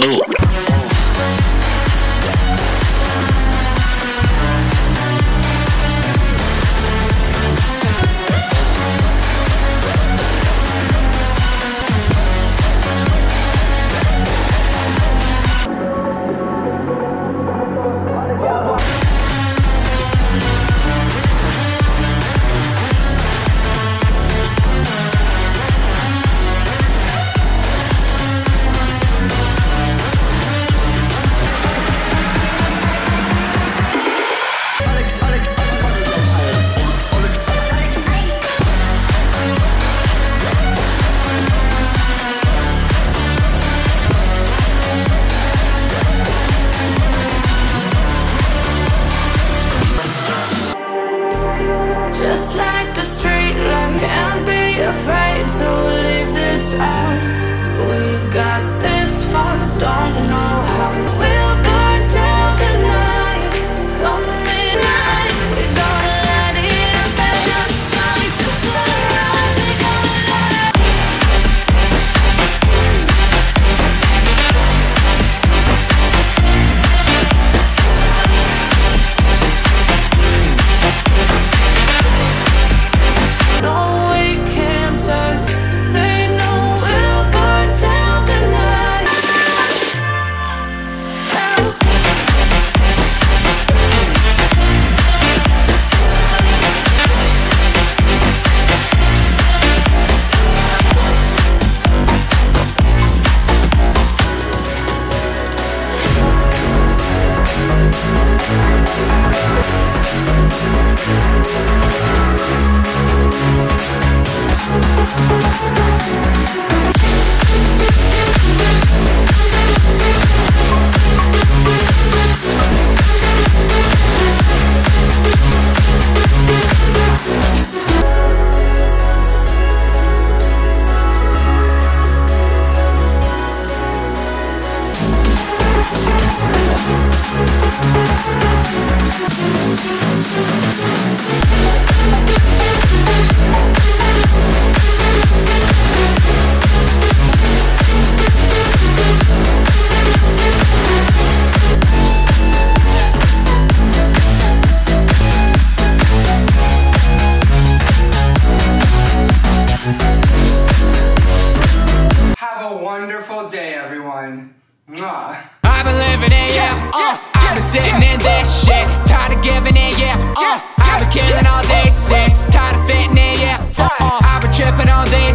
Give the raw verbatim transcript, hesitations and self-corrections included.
loop. Just like the street light, can't be afraid to leave this out. We got this far, don't know how. We'll burn down the night, come midnight. We gonna light it up just like the sunrise. We gonna light it. No, we can't turn. They know we'll burn down the night. Now. Have a wonderful day, everyone. Mwah. I've been living it, yeah, uh I've been sitting in this shit, tired of giving it, yeah, uh I've been killing all this, sis, tired of fitting in, yeah, uh, uh I've been tripping on this